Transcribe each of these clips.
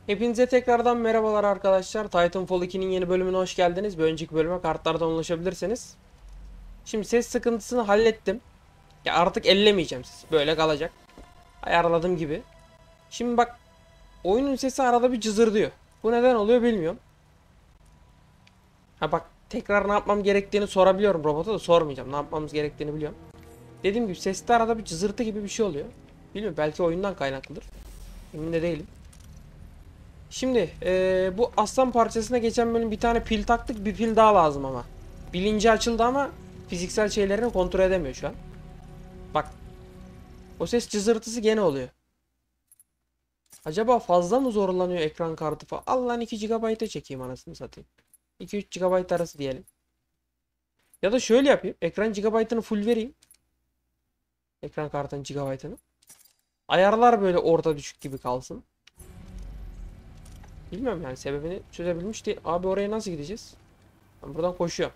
Hepinize tekrardan merhabalar arkadaşlar. Titanfall 2'nin yeni bölümüne hoş geldiniz. Bir önceki bölüme kartlardan ulaşabilirsiniz. Şimdi ses sıkıntısını hallettim. Ya artık ellemeyeceğim sesi. Böyle kalacak. Ayarladığım gibi. Şimdi bak, oyunun sesi arada bir cızırdıyor. Bu neden oluyor bilmiyorum. Ha bak, tekrar ne yapmam gerektiğini sorabiliyorum robota, da sormayacağım. Ne yapmamız gerektiğini biliyorum. Dediğim gibi seste arada bir cızırtı gibi bir şey oluyor. Bilmiyorum, belki oyundan kaynaklıdır. Emin de değilim. Şimdi bu aslan parçasına geçen bölüm bir tane pil taktık. Bir pil daha lazım ama. Bilinci açıldı ama fiziksel şeylerini kontrol edemiyor şu an. Bak. O ses cızırtısı gene oluyor. Acaba fazla mı zorlanıyor ekran kartı falan? Al lan 2 GB'a çekeyim anasını satayım. 2-3 GB arası diyelim. Ya da şöyle yapayım. Ekran GB'ını full vereyim. Ekran kartının GB'ını. Ayarlar böyle orta düşük gibi kalsın. Bilmiyorum yani, sebebini çözebilmiş değil. Abi oraya nasıl gideceğiz? Ben buradan koşuyorum.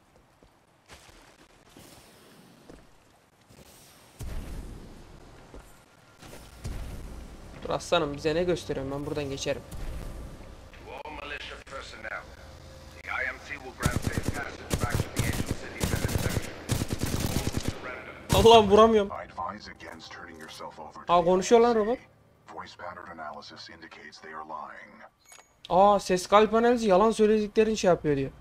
Dur aslanım, bize ne gösteriyorum, ben buradan geçerim. To all militia personnel, the IMC will grant safe passage back to the ancient cities and its sections. Surrender. Allah'ım vuramıyorum. I advise against turning yourself over to Aa, the konuşuyor lan IMC. robot. Voice pattern analysis indicates they are lying. Aa, ses kalp analizi yalan söylediklerini şey yapıyor diyor.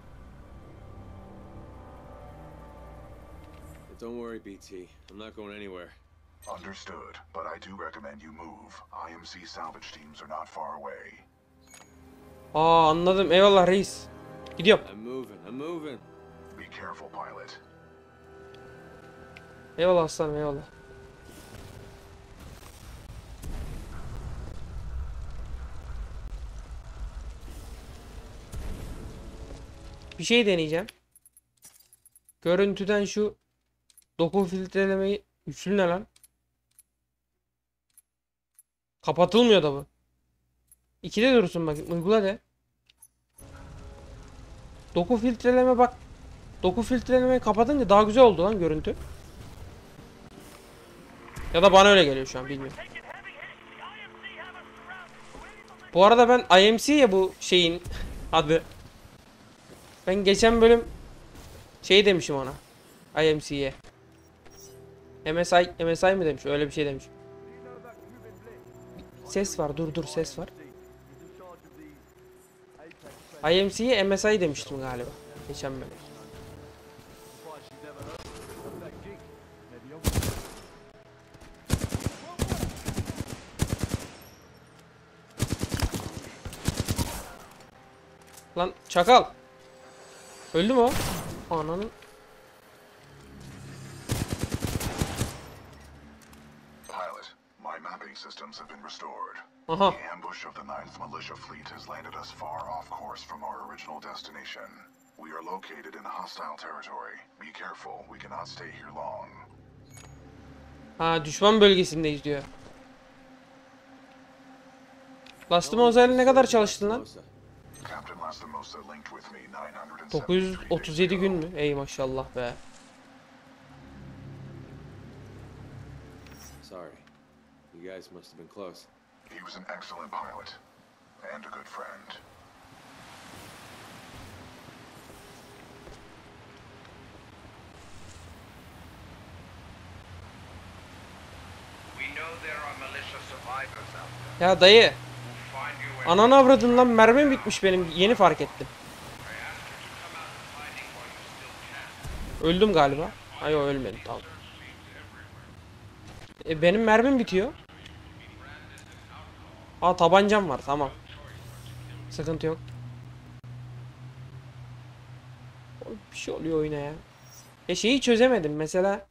Don't worry, BT. I'm not going anywhere. Understood, but I do recommend you move. IMC salvage teams are not far away. Aa, anladım, eyvallah reis. Gidiyorum. I'm moving. Be careful, pilot. Eyvallah aslanım, eyvallah. Bir şey deneyeceğim. Görüntüden şu doku filtrelemeyi, üçlü ne lan? Kapatılmıyor da bu. İkide dursun bak, uygula de. Doku filtreleme bak. Doku filtrelemeyi kapatınca daha güzel oldu lan görüntü. Ya da bana öyle geliyor şu an, bilmiyorum. Bu arada ben IMC ya bu şeyin adı. Ben geçen bölüm şey demişim ona. IMC'ye. MSI mi demiş? Öyle bir şey demiş. Ses var. Dur ses var. IMC'ye MSI demiştim galiba. Geçen bölüm. Lan çakal. Öldü mü o? Ananın. Pilot, my mapping systems have been restored. Aha. The ambush of the 9th Militia Fleet has landed us far off course from our original destination. We are located in hostile territory. Be careful, we cannot stay here long. Ha, düşman bölgesindeyiz diyor. Lastimoza ile ne kadar çalıştın lan? Captain Lastimosa linked with me 973 days 937 gün ago. mü? Ey maşallah be. Sorry. You guys must have been close. He was an excellent pilot and a good friend. We know there are militia survivors out there Ya dayı, who'll find you and ananı avradın lan, mermim bitmiş benim, yeni fark ettim. I ask you to come out fighting while you still can. Öldüm galiba. Ay, o ölmedim, tamam. Benim mermim bitiyor. Aa, tabancam var, tamam. Sıkıntı yok. Bir şey oluyor oyuna ya. Şeyi çözemedim mesela.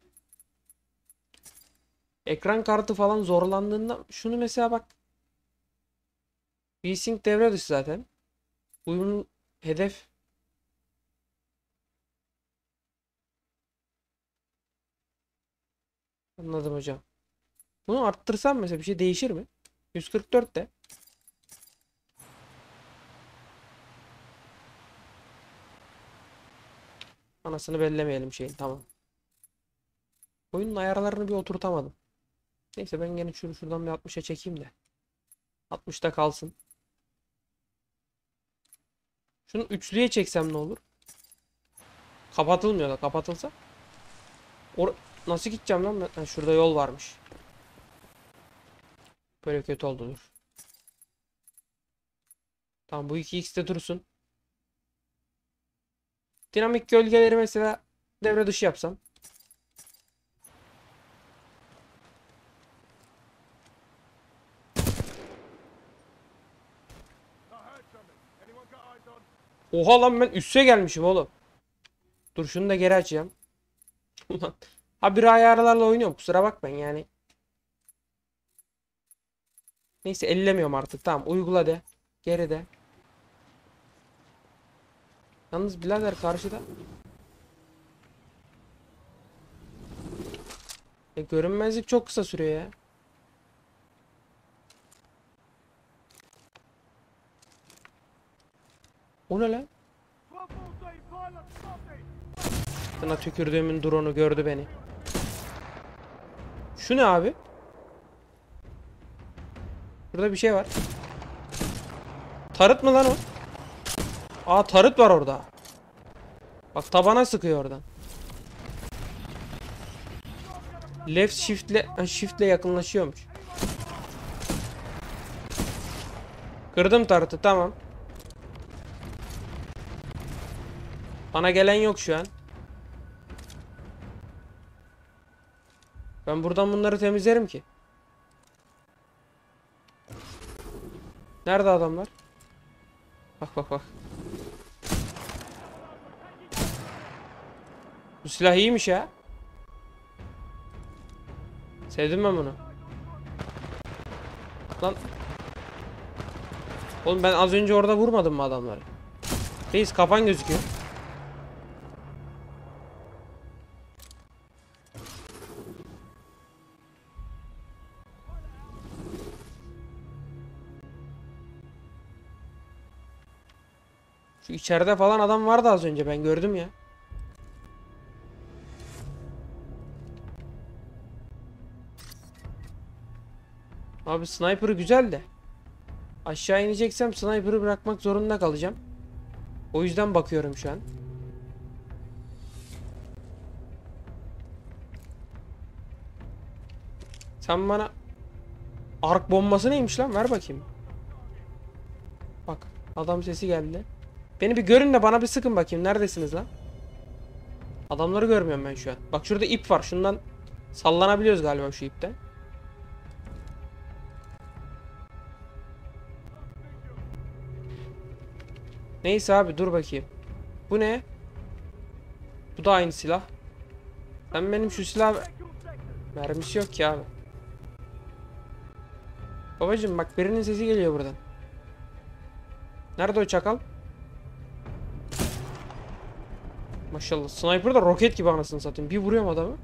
Ekran kartı falan zorlandığında şunu mesela bak. V-Sync devre dışı zaten. Bunun hedef. Anladım hocam. Bunu arttırsam mesela bir şey değişir mi? 144 de. Anasını bellemeyelim şeyin, tamam. Oyunun ayarlarını bir oturtamadım. Neyse, ben gene şuradan bir 60'a çekeyim de. 60'ta kalsın. Şunu üçlüye çeksem ne olur? Kapatılmıyor da, kapatılsa. Nasıl gideceğim lan ben? Ha, şurada yol varmış. Böyle kötü oldu, dur. Tamam, bu 2x'te dursun. Dinamik gölgeleri mesela devre dışı yapsam. Oha lan, ben üste gelmişim oğlum. Dur şunu da geri açacağım. Ulan. Ha, bir ayarlarla oynuyorum, kusura bakmayın yani. Neyse, ellemiyorum artık, tamam, uygula de. Geri de. Yalnız birader karşıda. Görünmezlik çok kısa sürüyor ya. O ne lan? Sana tükürdüğümün drone'u gördü beni. Şu ne abi? Burada bir şey var. Tarıt mı lan o? Aa, tarıt var orada. Bak, tabana sıkıyor oradan. Left shift'le yakınlaşıyormuş. Kırdım tarıtı, tamam. Bana gelen yok şu an. Ben buradan bunları temizlerim ki. Nerede adamlar? Bak bak bak. Bu silah iyiymiş ya. Sevdim ben bunu. Lan. Oğlum, ben az önce orada vurmadım mı adamları? Reis, kafan gözüküyor. Şu içeride falan adam vardı az önce, ben gördüm ya. Abi sniper güzel de. Aşağı ineceksem sniper'ı bırakmak zorunda kalacağım. O yüzden bakıyorum şu an. Sen bana... Ark bombası neymiş lan? Ver bakayım. Bak, adam sesi geldi. Beni bir görün de bana bir sıkın bakayım. Neredesiniz lan? Adamları görmüyorum ben şu an. Bak, şurada ip var. Şundan sallanabiliyoruz galiba, şu ipten. Neyse abi, dur bakayım. Bu ne? Bu da aynı silah. Sen benim şu silah... Mermisi yok ki abi. Babacım bak, birinin sesi geliyor buradan. Nerede o çakal? Maşallah, sniper da roket gibi anasını satayım. Bir vuruyorum adamı.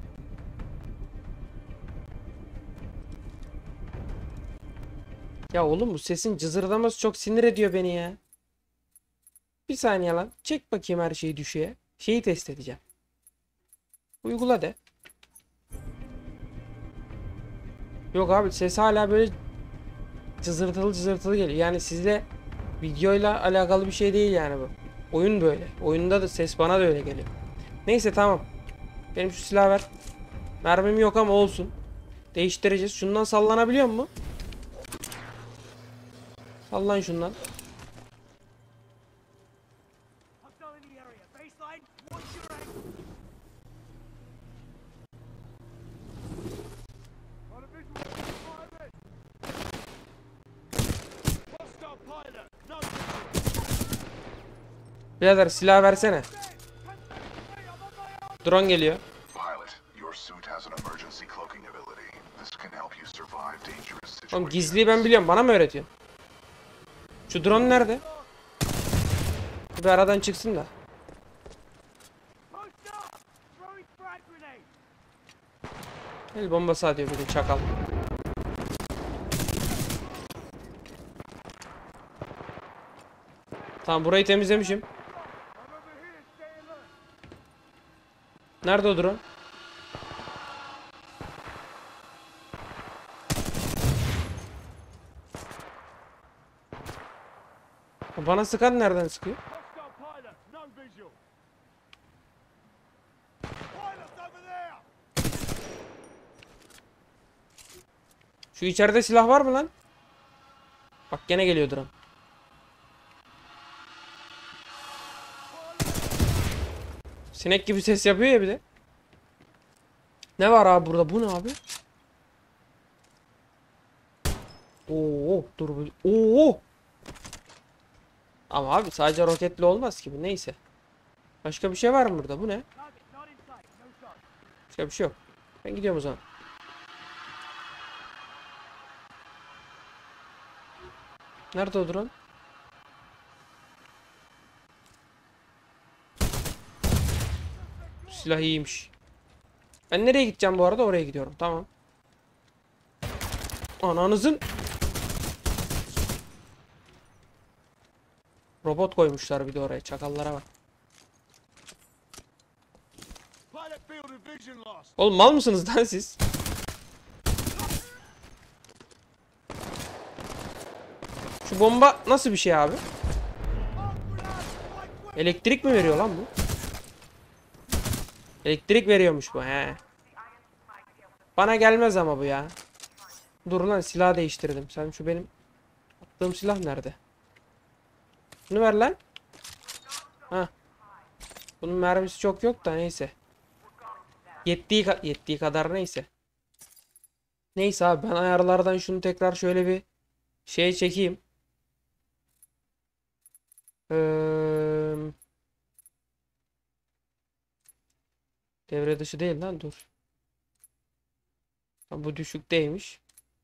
Ya oğlum, bu sesin cızırdaması çok sinir ediyor beni ya. Bir saniye lan. Çek bakayım her şeyi düşüğe. Şeyi test edeceğim. Uygula de. Yok abi, ses hala böyle cızırtılı cızırtılı geliyor. Yani sizle videoyla alakalı bir şey değil yani bu. Oyun böyle. Oyunda da ses bana da öyle geliyor. Neyse, tamam. Benim şu silahı ver. Mermim yok ama olsun. Değiştireceğiz. Şundan sallanabiliyor mu? Sallan şundan. Birader, silah versene. Drone geliyor. Pilot, your suit has an emergency cloaking ability. This can help you survive dangerous Oğlum, situations. gizliyi ben biliyorum. Bana mı öğretiyorsun? Şu drone nerede? Bir aradan çıksın da. El bombası atıyor bir de çakal. Tamam, burayı temizlemişim. Nerede o drone? Bana sıkan nereden sıkıyor? Şu içeride silah var mı lan? Bak gene geliyor drone. Sinek gibi ses yapıyor ya bir de. Ne var abi burada? Bu ne abi? Oo, dur. Oo. Ama abi sadece roketli olmaz ki bu. Neyse. Başka bir şey var mı burada? Bu ne? Başka bir şey yok. Ben gidiyorum o zaman. Nerede o drone? Silah iyiymiş. Ben nereye gideceğim bu arada? Oraya gidiyorum. Tamam. Ananızın. Robot koymuşlar bir de oraya. Çakallara bak. Oğlum mal mısınız lan siz? Şu bomba nasıl bir şey abi? Elektrik mi veriyor lan bu? Elektrik veriyormuş bu he. Bana gelmez ama bu ya. Dur lan silah değiştirdim. Sen şu benim attığım silah nerede? Bunu ver lan. Ha. Bunun mermisi çok yok da neyse. Yettiği kadar neyse. Neyse abi ben ayarlardan şunu tekrar şöyle bir şey çekeyim. Devre dışı değil lan dur. Bu düşükteymiş.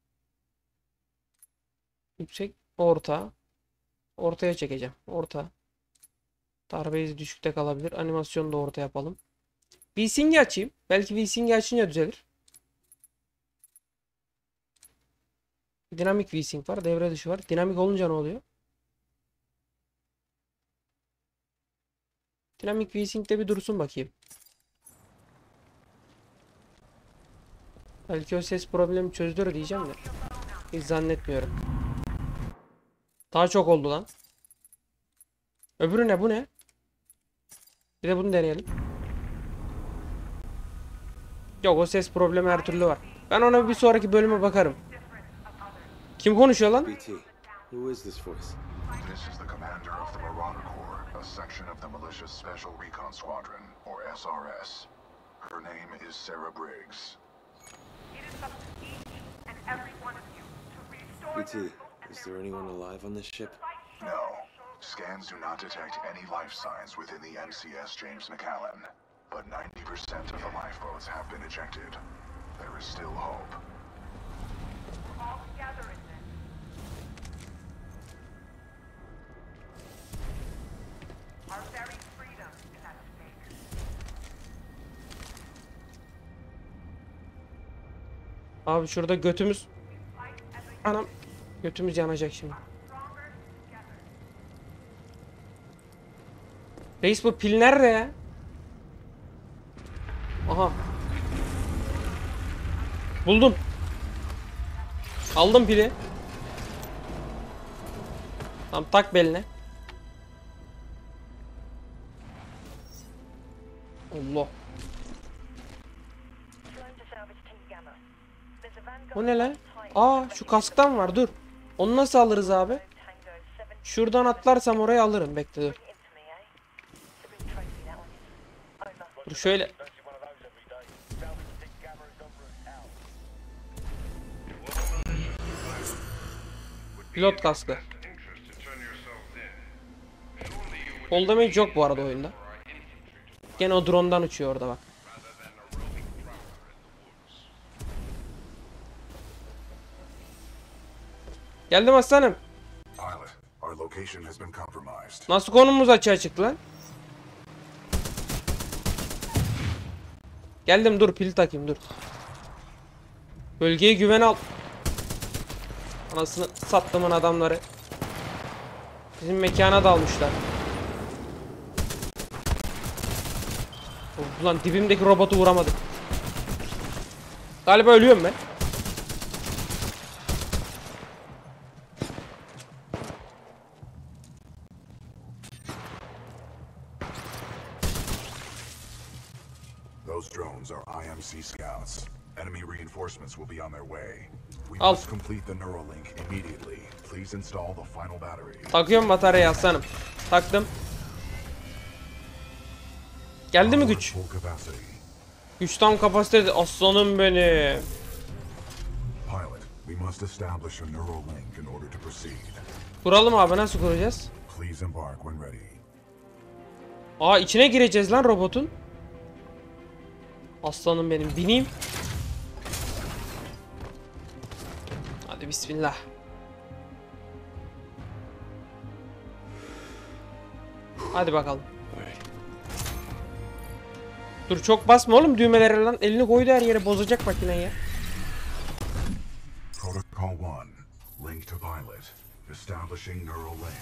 Yüksek, orta. Ortaya çekeceğim. Orta. Darbe izi düşükte kalabilir. Animasyonu da orta yapalım. VSync'i açayım. Belki VSync'i açınca düzelir. Dinamik VSync var. Devre dışı var. Dinamik olunca ne oluyor? Dinamik VSync'te bir dursun bakayım. Belki o ses problemi çözülür diyeceğim de. Hiç zannetmiyorum. Daha çok oldu lan. Öbürü ne? Bu ne? Bir de bunu deneyelim. Yok o ses problemi her türlü var. Ben ona bir sonraki bölüme bakarım. Kim konuşuyor lan? BT, who is this voice? This is the commander of the Marauder Corps, a section of the Militia's Special Recon Squadron, or SRS. Her name is Sarah Briggs. BT, is there anyone alive on this ship? No. Scans do not detect any life signs within the MCS James McAllen, but 90% of the lifeboats have been ejected. There is still hope. All together in this. Our very freedom is at stake. Abi şurada götümüz. Anam. Götümüz yanacak şimdi. Reis bu pil nerede ya? Aha. Buldum. Aldım pili. Tamam tak beline. Allah. O ne lan? Aa şu kasktan var dur. Onu nasıl alırız abi? Şuradan atlarsam oraya alırım. Bekle dur. Dur şöyle. Pilot kaskı. Fall damage yok bu arada oyunda. Gene o drone'dan uçuyor orada bak. Geldim aslanım. Pilot, our location has been compromised. Nasıl konumumuz açığa çıktı lan? Geldim dur pil takayım dur. Bölgeyi güven al. Anasını sattımın adamları. Bizim mekana dalmışlar. Ulan dibimdeki robotu vuramadım. Galiba ölüyorum ben. Those drones are IMC scouts. Enemy reinforcements will be on their way. We Al. must complete the Neuralink immediately. Please install the final battery. Takıyorum bataryayı aslanım. Taktım. Geldi mi Power güç? Full capacity. Güç tam kapasitede. Aslanım benim. Pilot, we must establish a Neuralink in order to proceed. Kuralım abi, nasıl kuracağız? Please embark when ready. Aa, içine gireceğiz lan robotun. Aslanım benim, bineyim. Hadi bismillah. Hadi bakalım. Dur, çok basma oğlum düğmelere lan. Elini koydu her yere, bozacak makineyi ya. Protocol 1. Link to pilot. Establishing Neuralink.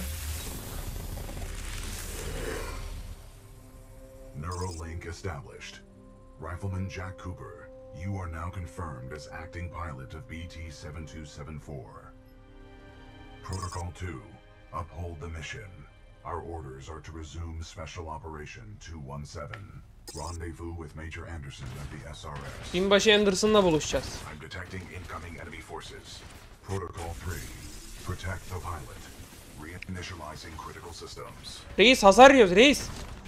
Neuralink established. Rifleman Jack Cooper, you are now confirmed as acting pilot of BT-7274. Protocol 2. Uphold the mission. Our orders are to resume Special Operation 217. Rendezvous with Major Anderson of the SRS. Binbaşı Anderson'la buluşacağız. I'm detecting incoming enemy forces. Protocol 3. Protect the pilot. Reinitializing critical systems. Reis, hasar yiyoruz reis.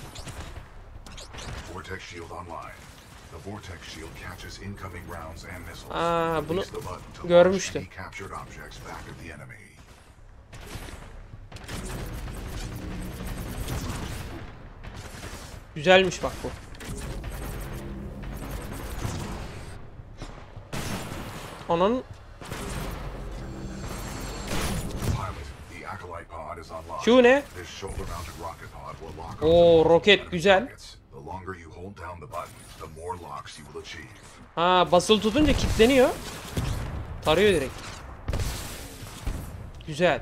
Vortex shield online. The vortex shield catches incoming rounds and missiles. Aa, bunu Release the button to launch görmüştüm. any captured objects back at the enemy. Güzelmiş bak bu. Ananın Pilot, the Acolyte pod is online. şu ne? This shoulder-mounted rocket pod will lock Oo, onto roket enemy güzel. targets. The longer you hold down the button, the more locks you will achieve. Ha, basılı tutunca kilitleniyor. Tarıyor direkt. Güzel.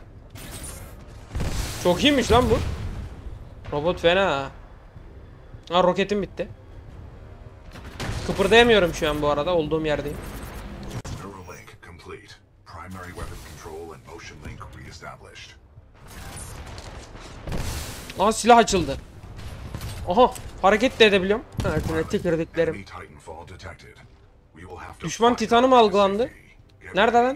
Çok iyiymiş lan bu. Robot fena ha. Ha, roketim bitti. Kıpırdayamıyorum şu an bu arada, olduğum yerdeyim. Neuralink complete. Primary weapon control and motion link re-established. Aha, silah açıldı. Aha, hareket de edebiliyorum. Ha, şöyle tıkırdıklarım. Enemy Titanfall detected. We will have to Düşman find Titanı mı out algılandı? SCP. Get Nerede ready. lan?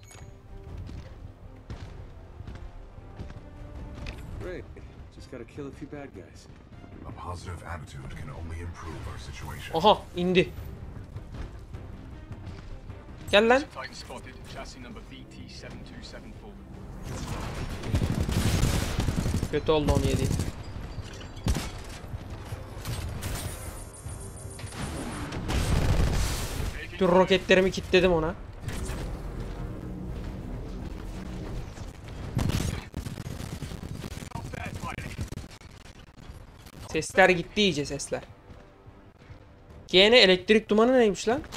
Great. Just gotta kill a few bad guys. A positive attitude can only improve our situation. Aha, indi. Gel lan. Titan spotted, chassis number BT-7274. Kötü oldu onu yedi. Dur, roketlerimi kilitledim ona. Sesler gitti iyice, sesler. Gene elektrik dumanı neymiş lan?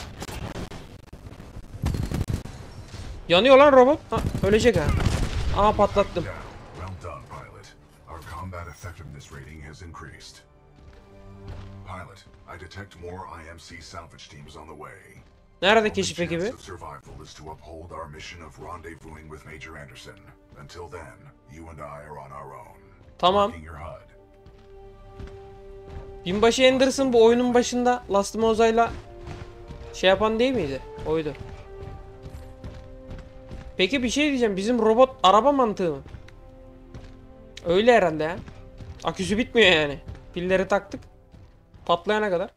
Yanıyor lan robot. Ha, ölecek ha. Aa, patlattım. Down. Well done, pilot. Our combat effectiveness rating has increased. Pilot, I detect more IMC salvage teams on the way. Nerede Only keşif chance ekibi? of survival is to uphold our mission of rendezvousing with Major Anderson. Until then, you and I are on our own. Tamam. Marking your HUD. Binbaşı Anderson bu oyunun başında Lastimosa'yla şey yapan değil miydi? Oydu. Peki bir şey diyeceğim. Bizim robot araba mantığı mı? Öyle herhalde ya. Aküsü bitmiyor yani. Pilleri taktık. Patlayana kadar.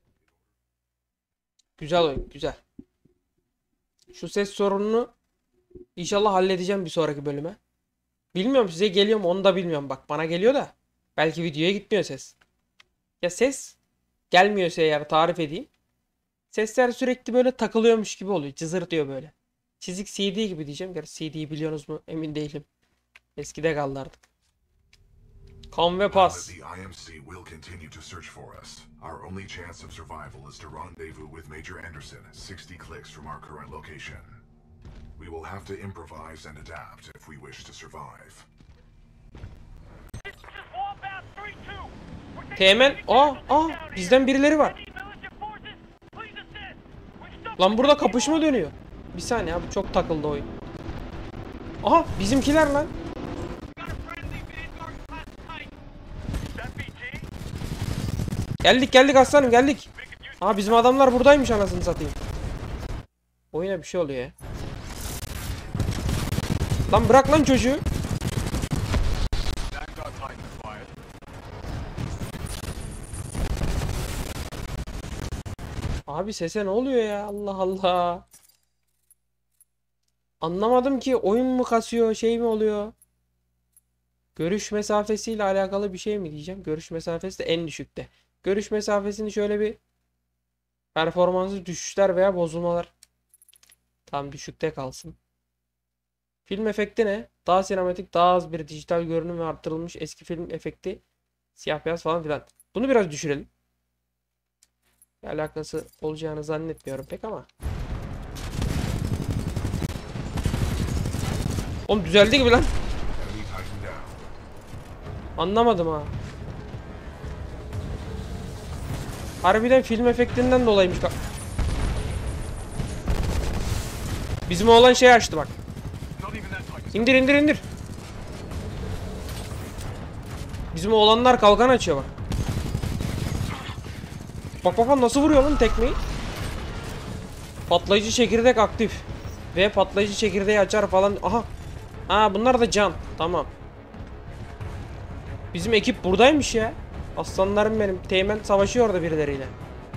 Güzel oyun. Güzel. Şu ses sorununu inşallah halledeceğim bir sonraki bölüme. Bilmiyorum size geliyor mu onu da bilmiyorum. Bak, bana geliyor da. Belki videoya gitmiyor ses. Ya ses gelmiyorsa eğer tarif edeyim. Sesler sürekli böyle takılıyormuş gibi oluyor. Cızırtıyor böyle. Çizik CD gibi diyeceğim. Gerçi CD'yi biliyorsunuz mu emin değilim. Eskide kaldı artık. Kan ve pas. The IMC will continue to search for us. Our only chance of survival is to rendezvous with Major Anderson, 60 clicks from our current location. We will have to improvise and adapt if we wish to survive. Teğmen. Bizden birileri var. Lan burada kapışma dönüyor. Bir saniye abi, çok takıldı oyun. Aha, bizimkiler lan. Geldik aslanım, geldik. Aa, bizim adamlar buradaymış anasını satayım. Oyuna bir şey oluyor ya. Lan bırak lan çocuğu. Vanguard Titan fired. Abi sese ne oluyor ya? Allah Allah. Anlamadım ki, oyun mu kasıyor, şey mi oluyor? Görüş mesafesiyle alakalı bir şey mi diyeceğim? Görüş mesafesi de en düşükte. Görüş mesafesini şöyle bir, performansı düşüşler veya bozulmalar tam düşükte kalsın. Film efekti ne? Daha sinematik, daha az bir dijital görünüm ve arttırılmış eski film efekti. Siyah beyaz falan filan. Bunu biraz düşürelim. Bir alakası olacağını zannetmiyorum pek ama. Oğlum düzeldi gibi lan. Enemy Titan down. Anlamadım ha. Harbiden film efektinden dolayıymış. Bizim oğlan şey açtı bak. Not even that Titan's İndir indir indir. Bizim oğlanlar kalkan açıyor bak. Bak bak bak nasıl vuruyor lan tekmeyi. Patlayıcı çekirdek aktif. Ve patlayıcı çekirdeği açar falan. Aha. Ha bunlar da can. Tamam. Bizim ekip buradaymış ya. Aslanlarım benim. Teğmen savaşıyor orada birileriyle.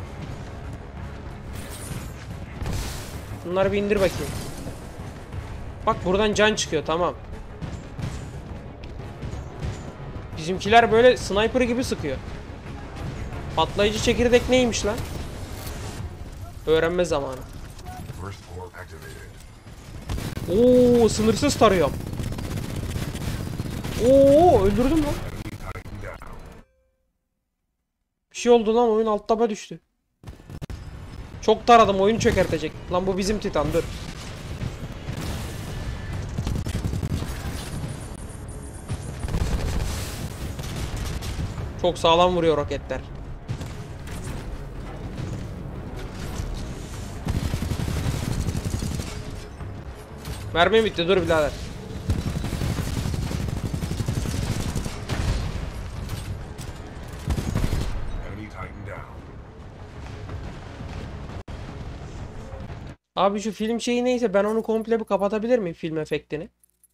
Bunları bir indir bakayım. Bak buradan can çıkıyor, tamam. Bizimkiler böyle sniper gibi sıkıyor. Patlayıcı çekirdek neymiş lan? Öğrenme zamanı. First core activated. Oo, sınırsız tarıyorum. Oo, öldürdüm lan. Enemy Titan down. Bir şey oldu lan, oyun alt taba düştü. Çok taradım, oyun çökertecek. Lan bu bizim Titan, dur. Çok sağlam vuruyor roketler. Mermi bitti, dur birader. Enemy Titan down. Abi şu film şeyi neyse, ben onu komple bir kapatabilir miyim, film efektini?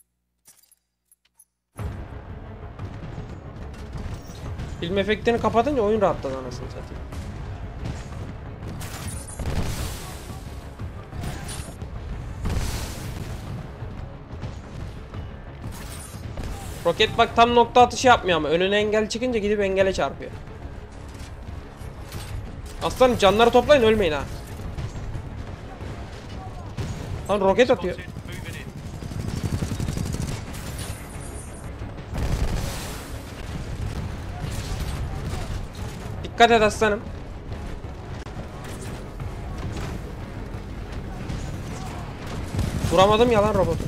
Film efektini kapatınca oyun rahatladı anasını satayım. Roket bak tam nokta atışı yapmıyor ama önüne engel çıkınca gidip engele çarpıyor. Aslanım canları toplayın, ölmeyin ha. Lan roket atıyor. spotted. Moving in. Dikkat et aslanım. Vuramadım ya lan robotu.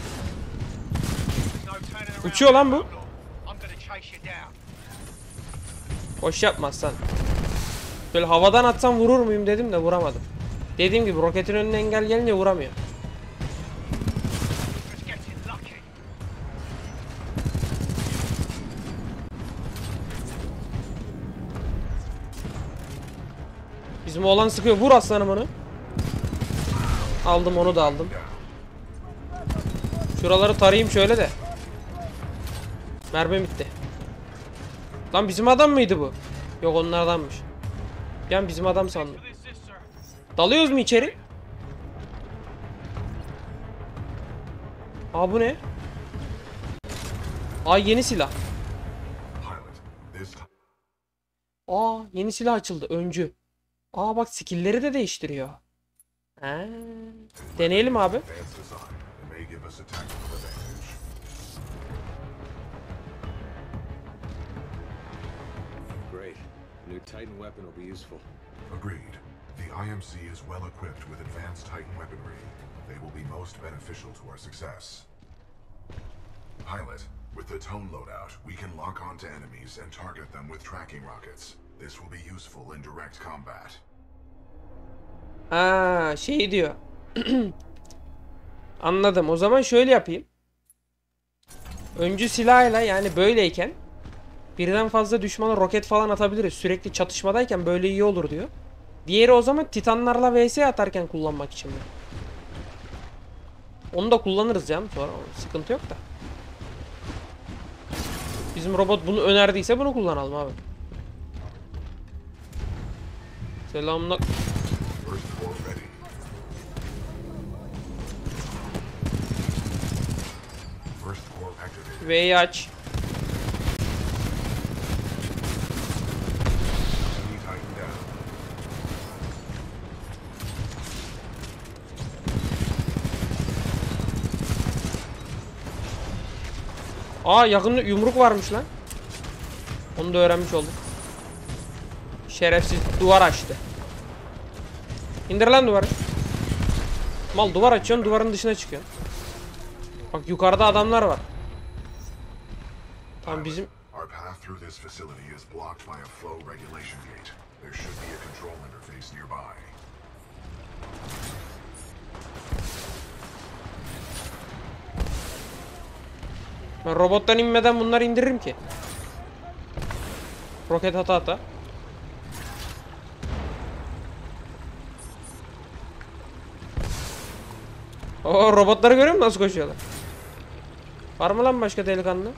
No turning around. Uçuyor lan bu. I'm gonna chase you down. Boş yapma aslan. Böyle havadan atsam vurur muyum dedim de vuramadım. Dediğim gibi roketin önüne engel gelince vuramıyor. Just getting lucky. Bizim oğlan sıkıyor. Vur aslanım onu. Aldım, onu da aldım. Şuraları tarayayım şöyle de. Mermi bitti. Lan bizim adam mıydı bu? Yok onlardanmış. Ben bizim adam sandım. This is sir. Dalıyoruz mu içeri? Aa bu ne? Aa yeni silah. Pilot, this time. Aa yeni silah açıldı. Öncü. Aa bak skill'leri de değiştiriyor. Ha. Deneyelim abi. Advanced design and may give us a tactical advantage. Great. A new Titan weapon will be useful. Agreed. The IMC is well equipped with advanced Titan weaponry. They will be most beneficial to our success. Pilot, with the tone loadout, we can lock onto enemies and target them with tracking rockets. This will be useful in direct combat. Ha şey diyor. Anladım. O zaman şöyle yapayım. Öncü silahıyla yani böyleyken birden fazla düşmana roket falan atabiliriz. Sürekli çatışmadayken böyle iyi olur diyor. Diğeri o zaman Titanlarla vs atarken kullanmak için mi? Onu da kullanırız canım sonra. Sıkıntı yok da. Bizim robot bunu önerdiyse bunu kullanalım abi. Selamlar. First floor ready. First floor activated. V'yi aç. Enemy Titan down. Aa, yakında yumruk varmış lan. Onu da öğrenmiş olduk. Şerefsiz duvar açtı. İndir lan duvarı. Mal, duvar açıyorsun, duvarın dışına çıkıyorsun. Bak yukarıda adamlar var. Tamam bizim... Our path through this facility is blocked by a flow regulation gate. There should be a control interface nearby. Ben robottan inmeden bunları indiririm ki. Roket ata ata. Oo, robotları görüyor musun nasıl koşuyorlar? Var mı lan başka delikanlı?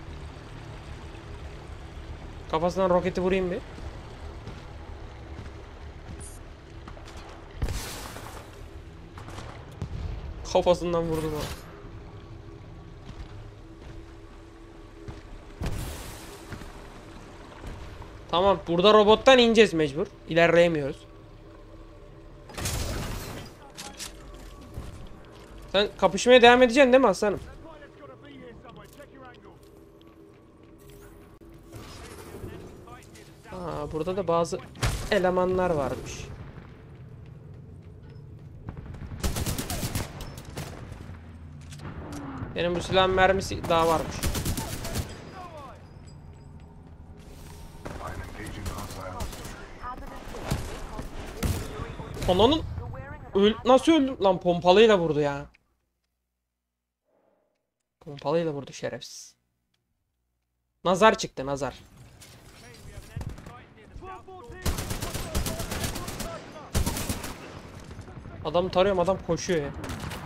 Kafasından roketi vurayım bir. Kafasından vurdum ha. Tamam, burada robottan ineceğiz mecbur. İlerleyemiyoruz. Sen kapışmaya devam edeceksin değil mi aslanım? Pilot's gotta be here somewhere. Check your angle. Aa, burada da bazı elemanlar varmış. Benim bu silahın mermisi daha varmış. I'm engaging hostile infantry. Ananın nasıl öldüm lan, pompalıyla vurdu ya. Pompalıyla vurdu şerefsiz. Nazar çıktı, nazar. Adamı tarıyorum, adam koşuyor ya.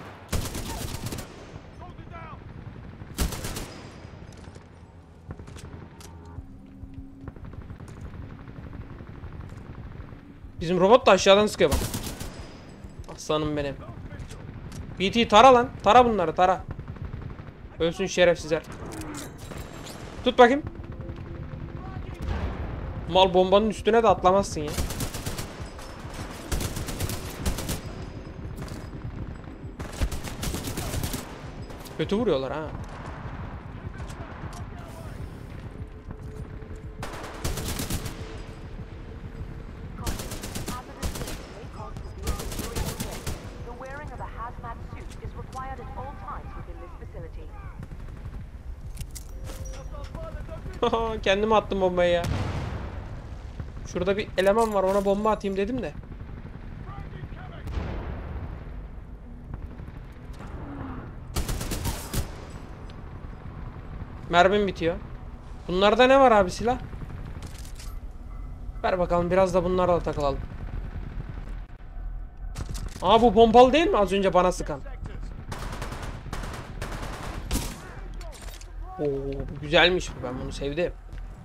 Bizim robot da aşağıdan sıkıyor bak. Aslanım benim. BT tara lan. Tara bunları, tara. Ölsün şerefsizler. Tut bakayım. Mal, bombanın üstüne de atlamazsın ya. Kötü vuruyorlar ha. The wearing of a hazmat suit is required at all times within this facility. Kendime attım bombayı ya. Şurada bir eleman var, ona bomba atayım dedim de. Mermim bitiyor. Bunlarda ne var abi, silah? Ver bakalım, biraz da bunlarla takılalım. Aa, bu pompalı değil mi az önce bana sıkan? Oo, bu güzelmiş bu, ben bunu sevdim.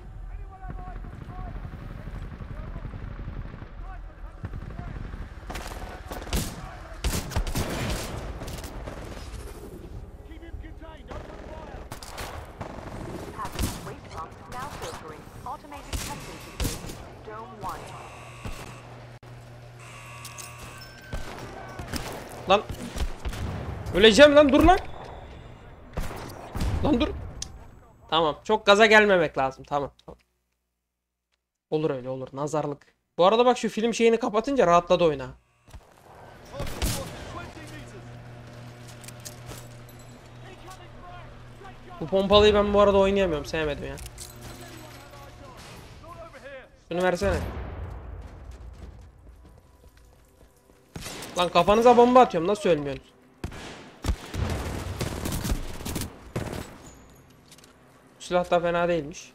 Hazardous waste pump is now filtering. Automated testing facility. Dome 1. Lan. Öleceğim lan, dur lan. Lan dur. Tamam, çok gaza gelmemek lazım, tamam. Olur öyle, olur, nazarlık. Bu arada bak, şu film şeyini kapatınca rahatladı oyuna. Bu pompalıyı ben bu arada oynayamıyorum, sevmedim ya. Şunu versene. Lan kafanıza bomba atıyorum, nasıl ölmüyorsunuz? Bu silah da fena değilmiş.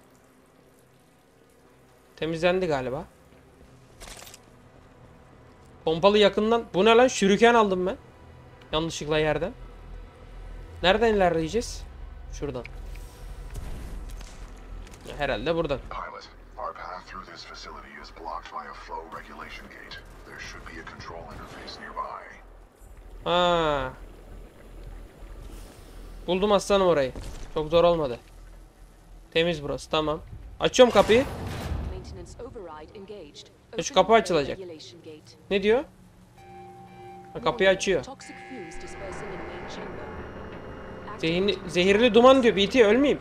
Temizlendi galiba. Pompalı yakından. Bu ne lan? Şuriken aldım ben. Yanlışlıkla yerden. Nereden ilerleyeceğiz? Şuradan. Ya, herhalde buradan. Pilot, our path through this facility is blocked by a flow regulation gate. There should be a control interface nearby. Ha. Buldum aslanım orayı. Çok zor olmadı. Temiz burası, tamam. Açıyorum kapıyı. Şu kapı açılacak. Ne diyor? Ha, kapıyı açıyor. Zehirli duman diyor. BT ölmeyeyim.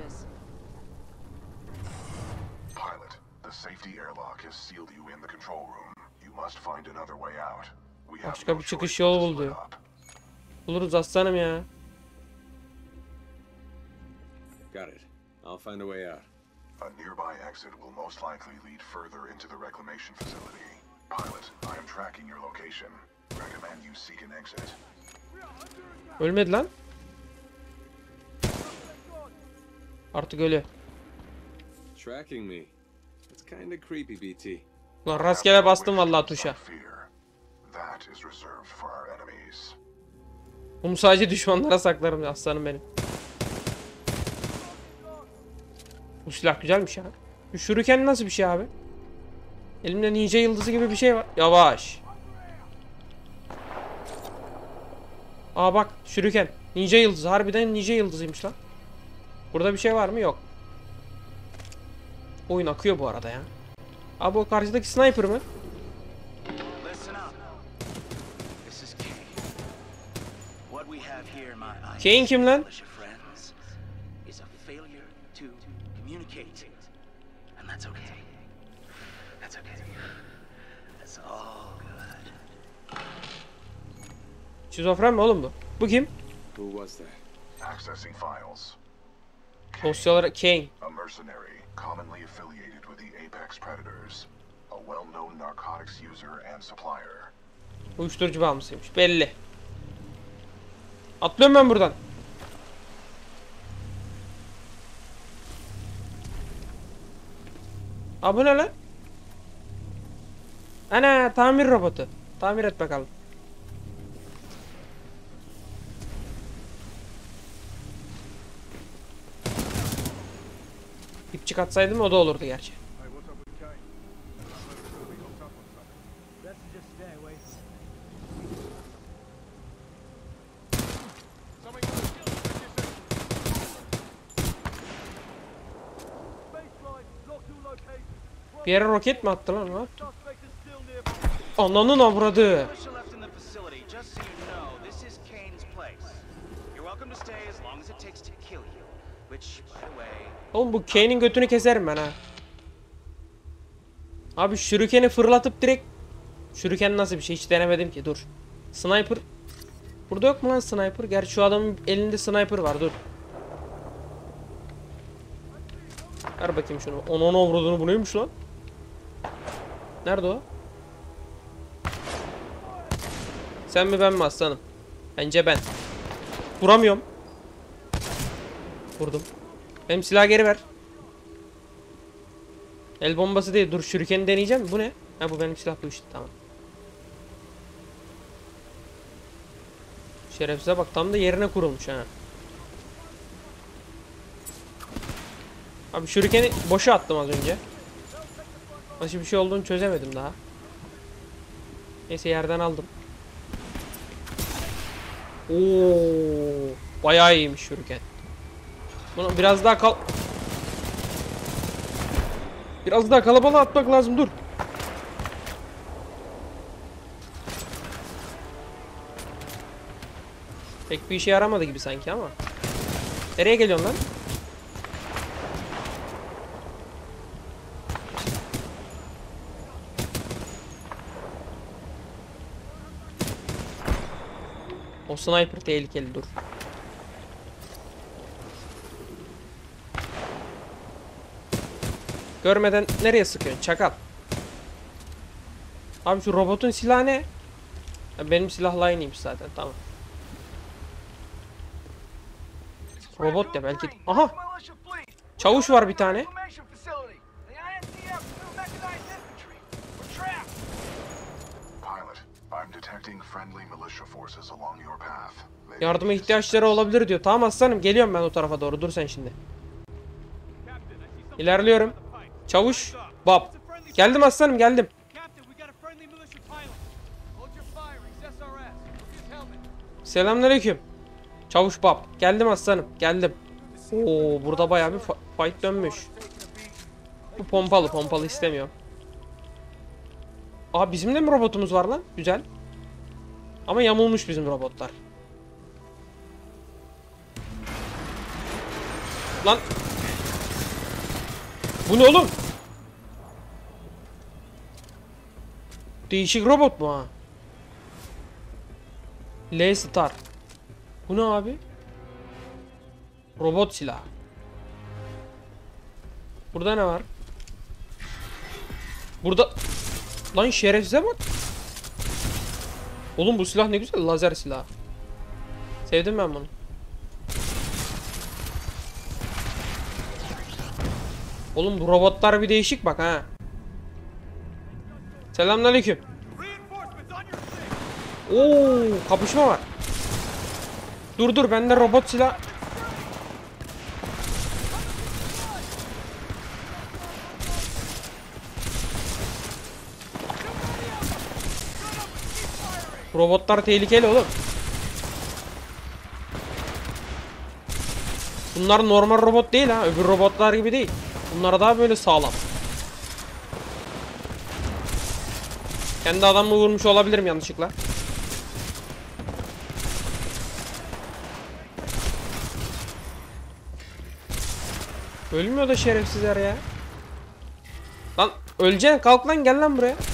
Pilot, the safety airlock has sealed you in the control room. You must find another way out. We have Başka no bir çıkış choice yolu but to bul split diyor. up. Buluruz aslanım ya. Got it. I'll find a way out. A nearby exit will most likely lead further into the reclamation facility. Pilot, I am tracking your location. Recommend you seek an exit. Ölmedi lan. Artık ölüyor. Tracking me. It's kinda creepy, BT. Lan rastgele bastım vallahi tuşa. Fear. That is reserved for our enemies. Bunu sadece düşmanlara saklarım aslanım benim. Bu silah güzelmiş ya. Bu şuriken nasıl bir şey abi? Elimde ninja yıldızı gibi bir şey var. Yavaş. Aa bak şuriken. Ninja yıldızı. Harbiden ninja yıldızıymış lan. Burada bir şey var mı? Yok. Oyun akıyor bu arada ya. Abi o karşıdaki sniper mı? Listen up. This is Kane. What we have here in my eyes, Kane kim lan? militia friends, is a failure to communicate. And that's okay. That's okay. That's all good. Şizofren mi oğlum bu? Bu kim? Who was that? Accessing files. Dosyaları Kane. A mercenary, commonly affiliated with the Apex Predators. A well-known narcotics user and supplier. Uyuşturucu bağımlısıymış. Belli. Atlıyorum ben buradan. Aa bu ne lan? Ana tamir robotu. Tamir et bakalım. İpçik atsaydım o da olurdu gerçi. Hey, what's up with Kane? We got up on something. Let's just stay away from Bir yere roket mi attı lan o? Suspect is still nearby. Ananın avradı. Militia left in the facility, just so you know, this is Kane's place. You're welcome to stay as long as it takes to kill you. Which, by the way, Oğlum bu Kane'in götünü keserim ben ha. Abi şurikeni fırlatıp direkt... Şuriken nasıl bir şey hiç denemedim ki, dur. Sniper. Burada yok mu lan sniper? Gerçi şu adamın elinde sniper var, dur. Ver bakayım şunu. Onun avradını, bu neymiş lan? Nerede o? Sen mi ben mi aslanım? Bence ben. Vuramıyorum. Vurdum. Benim silahı geri ver. El bombası değil. Dur şurikeni deneyeceğim. Bu ne? Ha bu benim silah, bu işte, tamam. Şerefsize bak, tam da yerine kurulmuş ha. Abi şurikeni boşa attım az önce. Nasıl bir şey olduğunu çözemedim daha. Neyse yerden aldım. Oo, bayağı iyiymiş şuriken. Bunu biraz daha biraz daha kalabalığa atmak lazım, dur. Pek bir işe yaramadı gibi sanki ama. Nereye geliyorsun lan? O sniper tehlikeli, dur. Görmeden nereye sıkıyorsun çakal? Abi şu robotun silahı ne? Ya benim silahla aynıymış zaten, tamam. Robot ya belki. Aha! Çavuş var bir tane. Pilot, I'm detecting detecting friendly militia forces along your path. They may Yardıma be ihtiyaçları olabilir diyor. Tamam aslanım, geliyorum ben o tarafa doğru. Dur sen şimdi. Captain, I see something İlerliyorum. on the pipe. Çavuş. Bob. Geldim aslanım, geldim. Captain, we got a friendly militia pilot. Hold your fire. He's SRS. Look his helmet. Selamünaleyküm. Çavuş Bob. Geldim aslanım, geldim. Oo, burada bayağı bir fight dönmüş. Bu pompalı istemiyorum. Aa, bizim de mi robotumuz var lan? Güzel. Ama yamulmuş bizim robotlar. Lan. Bu ne oğlum? Değişik robot mu ha? L-Star. Bu ne abi? Robot silah. Burada ne var? Burada... Lan şerefsize bak. Oğlum bu silah ne güzel, lazer silahı. Sevdim ben bunu. Oğlum bu robotlar bir değişik bak ha. Selamünaleyküm. Reinforcements on your six. Oo, kapışma var. Dur bende robot silah. Robotlar tehlikeli oğlum. Bunlar normal robot değil ha. Öbür robotlar gibi değil. Bunlar daha böyle sağlam. Kendi adamımı vurmuş olabilirim yanlışlıkla. Ölmüyor da şerefsizler ya. Lan öleceksin, kalk lan, gel lan buraya.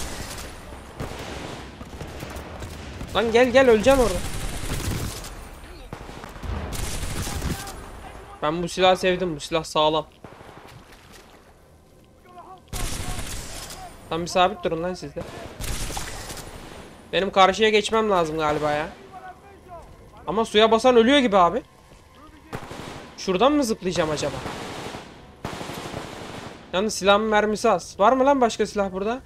Lan gel öleceksin orada. Ben bu silahı sevdim, bu silah sağlam. Tam bir sabit durun lan siz de. Benim karşıya geçmem lazım galiba ya. Ama suya basan ölüyor gibi abi. Şuradan mı zıplayacağım acaba? Yalnız silahın mermisi az. Var mı lan başka silah burada?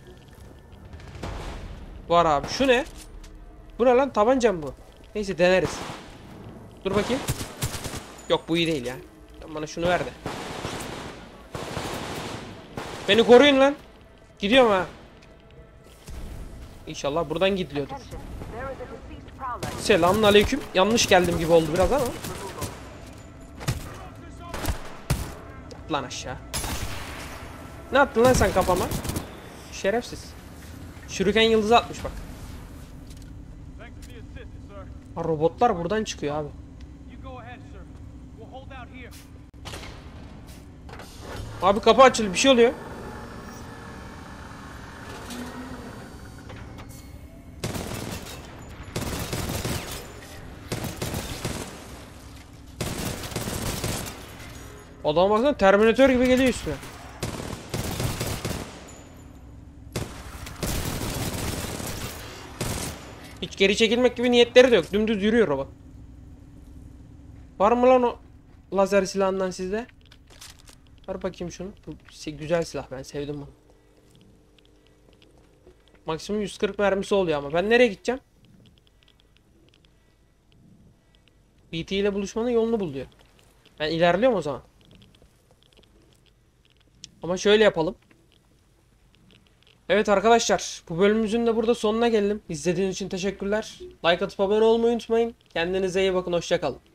Var abi. Şu ne? Bu ne lan? Tabanca mı bu? Neyse deneriz. Dur bakayım. Yok bu iyi değil ya. Sen bana şunu ver de. Beni koruyun lan. Gidiyorum ha. İnşallah buradan gidiliyordur. Attention, there is a deceased prowler. Selamünaleyküm. Yanlış geldim gibi oldu biraz ama. At lan aşağı. Ne attın lan sen kafama? Şerefsiz. Şuriken yıldızı atmış bak. Thanks for the assistance, sir. Ha, robotlar buradan çıkıyor abi. You go ahead, sir. We'll hold out here. Abi kapı açıldı, bir şey oluyor. Adam baksana, Terminator gibi geliyor üstüne. Hiç geri çekilmek gibi niyetleri de yok. Dümdüz yürüyor robot. Var mı lan o lazer silahından sizde? Ver bakayım şunu. Bu güzel silah, ben sevdim bunu. Maksimum 140 mermisi oluyor ama. Ben nereye gideceğim? BT ile buluşmanın yolunu bul diyor. Ben ilerliyorum o zaman. Ama şöyle yapalım. Evet arkadaşlar, bu bölümümüzün de burada sonuna geldim. İzlediğiniz için teşekkürler. Like atıp abone olmayı unutmayın. Kendinize iyi bakın, hoşça kalın.